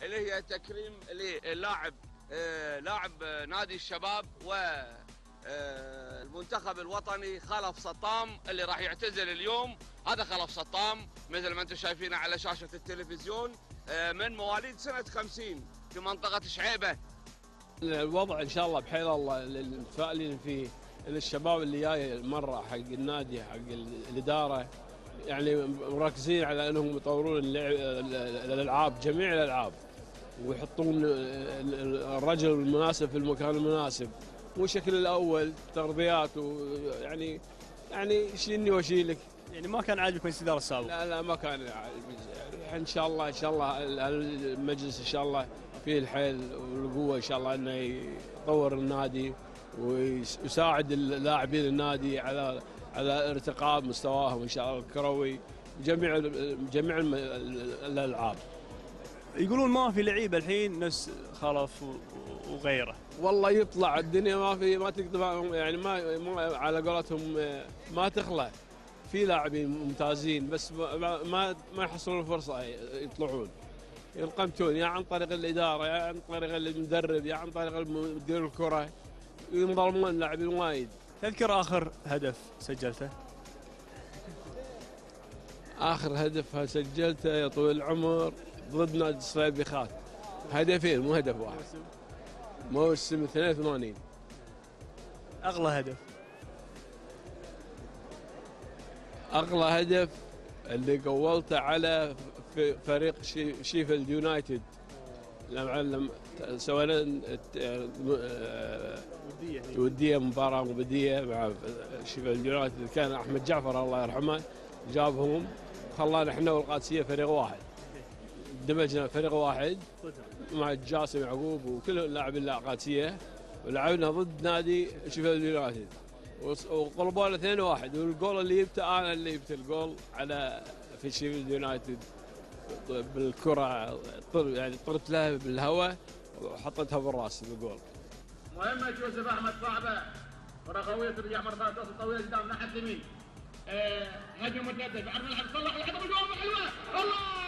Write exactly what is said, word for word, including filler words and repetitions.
اللي هي تكريم اللاعب لاعب نادي الشباب والمنتخب الوطني خلف سطام اللي راح يعتزل اليوم. هذا خلف سطام مثل ما انتم شايفينه على شاشة التلفزيون، من مواليد سنة خمسين في منطقة شعيبة. الوضع ان شاء الله بحيل الله المتفائلين فيه، الشباب اللي جاي مرة حق النادي حق الإدارة يعني مركزين على انهم يطورون الالعاب، جميع الالعاب، ويحطون الرجل المناسب في المكان المناسب، مو شكل الاول تربيات ويعني يعني شيلني واشيلك. يعني ما كان عاجبك مجلس الاداره السابق؟ لا لا ما كان عاجبني. ان شاء الله ان شاء الله المجلس ان شاء الله فيه الحيل والقوه ان شاء الله انه يطور النادي ويساعد اللاعبين النادي على على ارتقاء مستواهم ان شاء الله الكروي جميع جميع الالعاب. يقولون ما في لعيبه الحين نفس خلف وغيره. والله يطلع الدنيا ما في ما تقدر يعني ما, ما على قولتهم ما تخلى، في لاعبين ممتازين بس ما ما, ما يحصلون الفرصه يطلعون، ينقمتون يا عن طريق الاداره يا عن طريق المدرب يا عن طريق مدير الكره، ينظلمون لاعبين وايد. تذكر اخر هدف سجلته؟ اخر هدف سجلته يا طويل العمر ضد نادي الصليبيخات، هدفين مو هدف واحد. موسم اثنين وثمانين. اغلى هدف؟ اغلى هدف اللي قولته على فريق شيفيلد يونايتد لما سوينا وديه وديه مباراه وديه مع شيفيلد يونايتد، كان احمد جعفر الله يرحمه جابهم خلانا احنا والقادسيه فريق واحد، دمجنا فريق واحد مع جاسم يعقوب وكل اللاعبين القادسيه، ولعبنا ضد نادي شيفيلد يونايتد وقلبونا اثنين واحد، والجول اللي جبته انا اللي جبت الجول على في شيفيلد يونايتد بالكره، يعني طرت لها بالهواء وحطيتها بالراس بالجول. مهمه يوسف احمد صعبه، كره قويه ترجع مره ثانيه تصل طويله قدام ناحيه اليمين، هجمه متجدد بعد الملعب صلح يحط الجول حلوه الله